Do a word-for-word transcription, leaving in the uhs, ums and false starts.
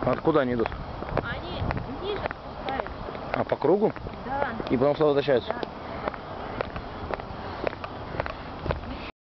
Откуда они идут? Они ниже спускаются. А по кругу? Да. И потом сюда возвращаются? Да.